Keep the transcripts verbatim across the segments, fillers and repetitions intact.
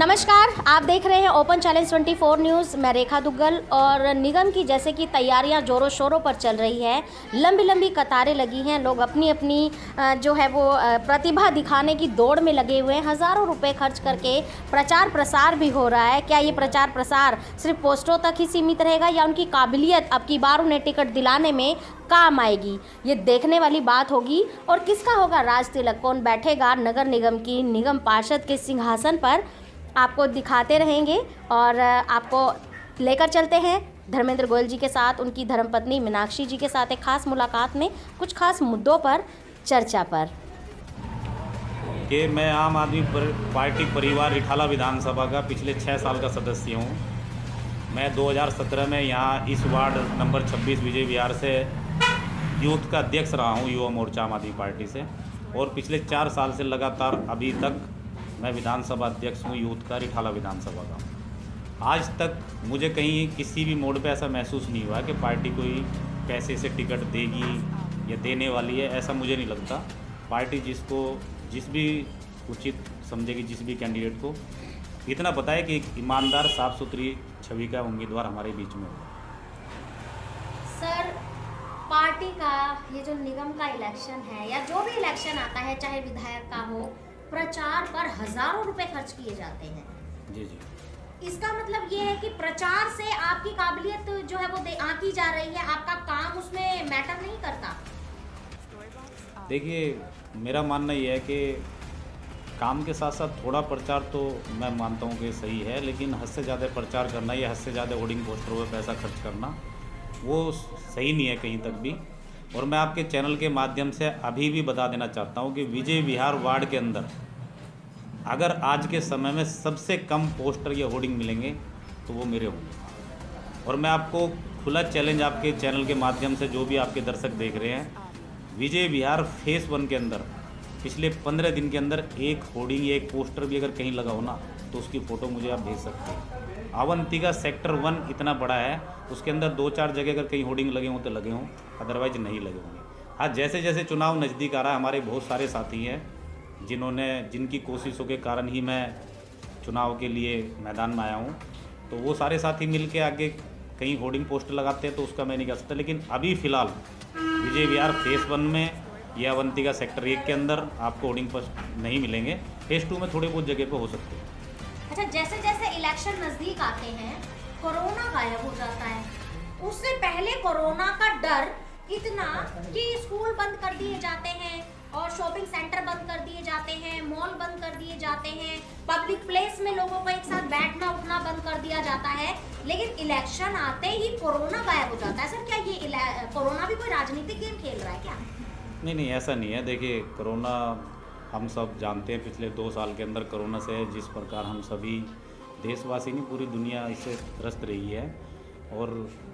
नमस्कार, आप देख रहे हैं ओपन चैलेंज चौबीस न्यूज़। मैं रेखा दुग्गल। और निगम की जैसे कि तैयारियां जोरों शोरों पर चल रही है, लंबी लंबी कतारें लगी हैं, लोग अपनी अपनी जो है वो प्रतिभा दिखाने की दौड़ में लगे हुए हैं। हज़ारों रुपए खर्च करके प्रचार प्रसार भी हो रहा है। क्या ये प्रचार प्रसार सिर्फ पोस्टरों तक ही सीमित रहेगा या उनकी काबिलियत अब की बार उन्हें टिकट दिलाने में काम आएगी, ये देखने वाली बात होगी। और किसका होगा राज तिलक, कौन बैठेगा नगर निगम की निगम पार्षद के सिंहासन पर, आपको दिखाते रहेंगे। और आपको लेकर चलते हैं धर्मेंद्र गोयल जी के साथ, उनकी धर्मपत्नी मीनाक्षी जी के साथ एक खास मुलाकात में कुछ खास मुद्दों पर चर्चा पर। कि मैं आम आदमी पार्टी परिवार रिठाला विधानसभा का पिछले छः साल का सदस्य हूँ। मैं दो हज़ार सत्रह में यहाँ इस वार्ड नंबर छब्बीस विजय विहार से यूथ का अध्यक्ष रहा हूँ, युवा मोर्चा आम आदमी पार्टी से। और पिछले चार साल से लगातार अभी तक मैं विधानसभा अध्यक्ष हूँ यूथ का रिठाला विधानसभा का। आज तक मुझे कहीं किसी भी मोड़ पे ऐसा महसूस नहीं हुआ कि पार्टी कोई पैसे से टिकट देगी या देने वाली है, ऐसा मुझे नहीं लगता। पार्टी जिसको जिस भी उचित समझेगी, जिस भी कैंडिडेट को, इतना पता है कि एक ईमानदार साफ सुथरी छवि का उम्मीदवार हमारे बीच में होगा। सर, पार्टी का ये जो निगम का इलेक्शन है या जो भी इलेक्शन आता है, चाहे विधायक का हो, प्रचार पर हजारों रुपए खर्च किए जाते हैं। जी जी। इसका मतलब ये है कि प्रचार से आपकी काबिलियत जो है वो आंकी जा रही है, आपका काम उसमें मैटर नहीं करता। देखिए, मेरा मानना ये है कि काम के साथ साथ थोड़ा प्रचार तो मैं मानता हूँ कि सही है, लेकिन हद से ज़्यादा प्रचार करना या हद से ज़्यादा होर्डिंग पोस्टरों पर पैसा खर्च करना वो सही नहीं है कहीं तक भी। और मैं आपके चैनल के माध्यम से अभी भी बता देना चाहता हूँ कि विजय विहार वार्ड के अंदर अगर आज के समय में सबसे कम पोस्टर या होर्डिंग मिलेंगे तो वो मेरे होंगे। और मैं आपको खुला चैलेंज आपके चैनल के माध्यम से, जो भी आपके दर्शक देख रहे हैं, विजय विहार फेस वन के अंदर पिछले पंद्रह दिन के अंदर एक होर्डिंग या एक पोस्टर भी अगर कहीं लगा हो ना, तो उसकी फ़ोटो मुझे आप भेज सकते हैं। अवंतिका सेक्टर वन इतना बड़ा है, उसके अंदर दो चार जगह अगर कहीं होर्डिंग लगे हों तो लगे हों, अदरवाइज नहीं लगे होंगे। हाँ, जैसे जैसे चुनाव नज़दीक आ रहा है, हमारे बहुत सारे साथी हैं जिन्होंने जिनकी कोशिशों के कारण ही मैं चुनाव के लिए मैदान में आया हूँ, तो वो सारे साथी मिल के आगे कहीं होर्डिंग पोस्टर लगाते हैं, तो उसका मैं नहीं कह सकता। लेकिन अभी फ़िलहाल विजय विहार फेस वन में या अवंतिका सेक्टर एक के अंदर आपको होर्डिंग पोस्ट नहीं मिलेंगे। फेस टू में थोड़े बहुत जगह पर हो सकते हैं। अच्छा, जैसे जैसे इलेक्शन नज़दीक आते हैं, कोरोना गायब हो जाता है। उससे पहले कोरोना का डर इतना कि स्कूल बंद कर दिए जाते हैं और शॉपिंग सेंटर बंद कर दिए जाते हैं, मॉल बंद कर दिए जाते हैं, पब्लिक प्लेस में लोगों को एक साथ बैठना उठना बंद कर दिया जाता है। लेकिन इलेक्शन आते ही कोरोना गायब हो जाता है। सर, क्या ये कोरोना भी कोई राजनीतिक गेम खेल रहा है क्या? नहीं नहीं, ऐसा नहीं है। देखिए, कोरोना हम सब जानते हैं, पिछले दो साल के अंदर कोरोना से जिस प्रकार हम सभी देशवासी नहीं, पूरी दुनिया इससे त्रस्त रही है। और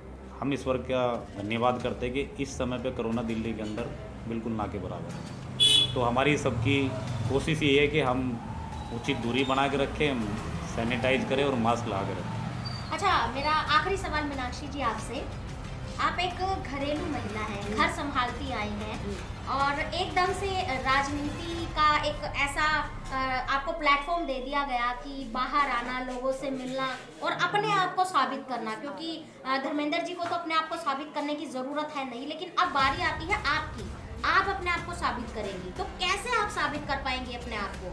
हम ईश्वर का धन्यवाद करते हैं कि इस समय पे कोरोना दिल्ली के अंदर बिल्कुल ना के बराबर है। तो हमारी सबकी कोशिश ये है कि हम उचित दूरी बना के रखें, सैनिटाइज करें और मास्क लगा के रखें। अच्छा, मेरा आखिरी सवाल मीनाक्षी जी आपसे। आप एक घरेलू महिला हैं, घर संभालती आई हैं और एकदम से राजनीति का एक ऐसा आपको प्लेटफॉर्म दे दिया गया कि बाहर आना, लोगों से मिलना और अपने आप को साबित करना। क्योंकि धर्मेंद्र जी को तो अपने आप को साबित करने की ज़रूरत है नहीं, लेकिन अब बारी आती है आपकी, आप अपने आप को साबित करेंगी। तो कैसे आप साबित कर पाएंगी अपने आप को?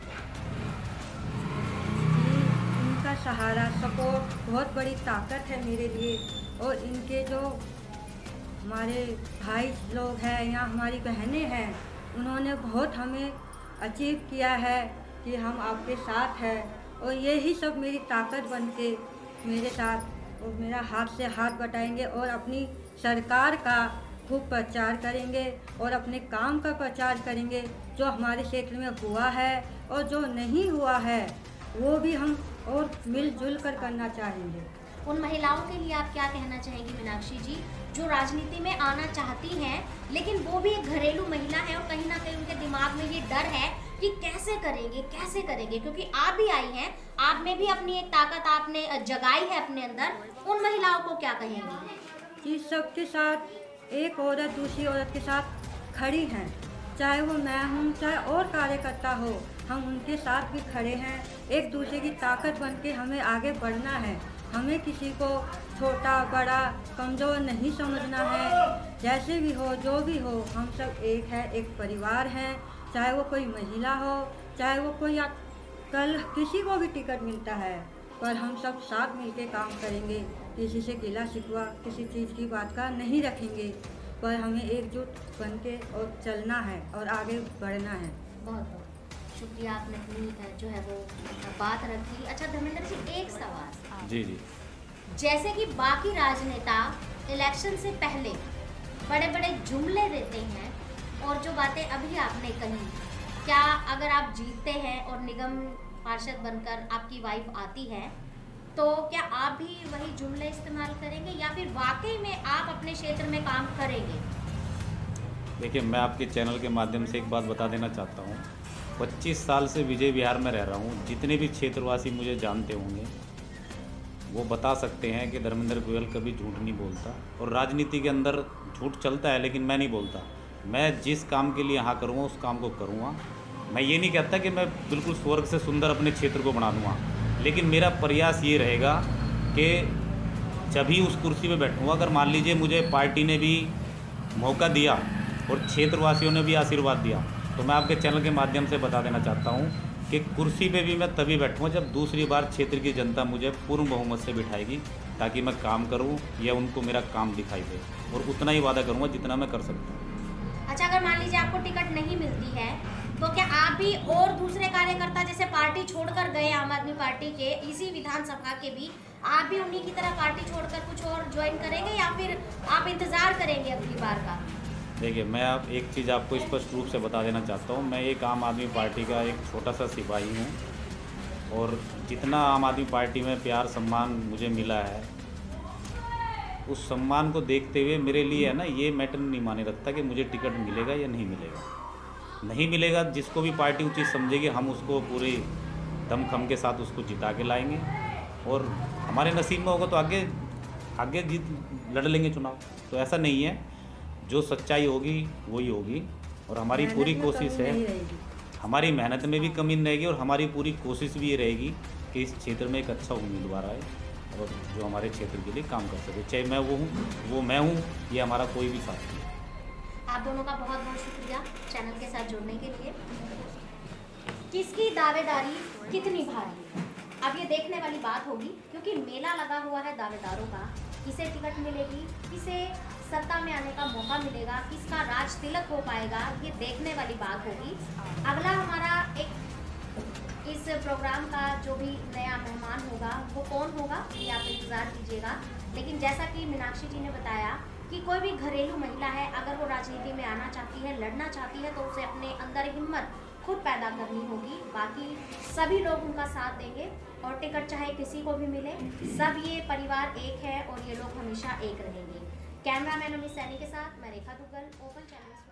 इनका सहारा, सपोर्ट बहुत बड़ी ताकत है मेरे लिए। और इनके जो हमारे भाई लोग हैं या हमारी बहनें हैं, उन्होंने बहुत हमें अचीव किया है कि हम आपके साथ हैं। और यही सब मेरी ताकत बन के मेरे साथ और मेरा हाथ से हाथ बटाएंगे और अपनी सरकार का खूब प्रचार करेंगे और अपने काम का प्रचार करेंगे। जो हमारे क्षेत्र में हुआ है और जो नहीं हुआ है वो भी हम और मिलजुल कर करना चाहेंगे। उन महिलाओं के लिए आप क्या कहना चाहेंगी मीनाक्षी जी, जो राजनीति में आना चाहती हैं लेकिन वो भी एक घरेलू महिला है और कहीं ना कहीं उनके दिमाग में ये डर है कि कैसे करेंगे कैसे करेंगे? क्योंकि आप भी आई हैं, आप में भी अपनी एक ताकत आपने जगाई है अपने अंदर। उन महिलाओं को क्या कहेंगी? कि सबके साथ एक औरत दूसरी औरत के साथ खड़ी हैं, चाहे वो मैं हूँ चाहे और कार्यकर्ता हो, हम उनके साथ भी खड़े हैं। एक दूसरे की ताकत बन के हमें आगे बढ़ना है। हमें किसी को छोटा बड़ा कमज़ोर नहीं समझना है। जैसे भी हो, जो भी हो, हम सब एक है, एक परिवार हैं। चाहे वो कोई महिला हो, चाहे वो कोई, या कल किसी को भी टिकट मिलता है, पर हम सब साथ मिलके काम करेंगे। किसी से गिला शिकवा किसी चीज़ की बात का नहीं रखेंगे, पर हमें एकजुट बन के और चलना है और आगे बढ़ना है। बहुत बहुत शुक्रिया, आपने अपनी जो है वो बात रखी। अच्छा धर्मेंद्र जी, एक सवाल। जी जी। जैसे कि बाकी राजनेता इलेक्शन से पहले बड़े बड़े जुमले देते हैं, और जो बातें अभी आपने कही, क्या अगर आप जीतते हैं और निगम पार्षद बनकर आपकी वाइफ आती है, तो क्या आप भी वही जुमले इस्तेमाल करेंगे या फिर वाकई में आप अपने क्षेत्र में काम करेंगे? देखिए, मैं आपके चैनल के माध्यम से एक बात बता देना चाहता हूँ। पच्चीस साल से विजय विहार में रह रहा हूँ। जितने भी क्षेत्रवासी मुझे जानते होंगे वो बता सकते हैं कि धर्मेंद्र गोयल कभी झूठ नहीं बोलता, और राजनीति के अंदर झूठ चलता है लेकिन मैं नहीं बोलता। मैं जिस काम के लिए यहाँ करूँगा उस काम को करूँगा। मैं ये नहीं कहता कि मैं बिल्कुल स्वर्ग से सुंदर अपने क्षेत्र को बना दूँगा, लेकिन मेरा प्रयास ये रहेगा कि जब ही उस कुर्सी पे बैठूँगा, अगर मान लीजिए मुझे पार्टी ने भी मौका दिया और क्षेत्रवासियों ने भी आशीर्वाद दिया, तो मैं आपके चैनल के माध्यम से बता देना चाहता हूँ कि कुर्सी पे भी मैं तभी बैठूँगा जब दूसरी बार क्षेत्र की जनता मुझे पूर्ण बहुमत से बिठाएगी, ताकि मैं काम करूँ या उनको मेरा काम दिखाई दे, और उतना ही वादा करूँगा जितना मैं कर सकता हूँ। अच्छा, अगर मान लीजिए आपको टिकट नहीं मिलती है, तो क्या आप भी और दूसरे कार्यकर्ता जैसे पार्टी छोड़कर गए आम आदमी पार्टी के इसी विधानसभा के भी, आप भी उन्हीं की तरह पार्टी छोड़कर कुछ और ज्वाइन करेंगे या फिर आप इंतजार करेंगे अगली बार का? देखिए, मैं आप एक चीज़ आपको स्पष्ट रूप से बता देना चाहता हूँ। मैं एक आम आदमी पार्टी का एक छोटा सा सिपाही हूँ, और जितना आम आदमी पार्टी में प्यार सम्मान मुझे मिला है, उस सम्मान को देखते हुए मेरे लिए है ना, ये मैटर नहीं माने रखता कि मुझे टिकट मिलेगा या नहीं मिलेगा। नहीं मिलेगा, जिसको भी पार्टी उचित समझेगी हम उसको पूरे दमखम के साथ उसको जिता के लाएंगे, और हमारे नसीब में होगा तो आगे आगे जीत लड़ लेंगे चुनाव। तो ऐसा नहीं है, जो सच्चाई होगी वही होगी, और हमारी पूरी कोशिश है, हमारी मेहनत में भी कमी नहीं रहेगी, और हमारी पूरी कोशिश भी ये रहेगी कि इस क्षेत्र में एक अच्छा उम्मीदवार आए और जो हमारे क्षेत्र के लिए काम कर सके। चाहे मैं वो हूँ, वो मैं हूँ, ये हमारा कोई भी साथी है। आप दोनों का बहुत बहुत शुक्रिया चैनल के साथ जुड़ने के लिए। किसकी दावेदारी कितनी भारी है, अब ये देखने वाली बात होगी, क्योंकि मेला लगा हुआ है दावेदारों का। किसे टिकट मिलेगी, किसे सत्ता में आने का मौका मिलेगा, किसका राज तिलक हो पाएगा, ये देखने वाली बात होगी। अगला हमारा एक इस प्रोग्राम का जो भी नया मेहमान होगा वो कौन होगा, ये आप इंतज़ार कीजिएगा। लेकिन जैसा कि मीनाक्षी जी ने बताया कि कोई भी घरेलू महिला है, अगर वो राजनीति में आना चाहती है, लड़ना चाहती है, तो उसे अपने अंदर हिम्मत खुद पैदा करनी होगी। बाकी सभी लोग उनका साथ देंगे, और टिकट चाहे किसी को भी मिले, सब ये परिवार एक है और ये लोग हमेशा एक रहेंगे। कैमरामैन अमित सैनी के साथ मैं रेखा दुग्गल, ओपन चैनल।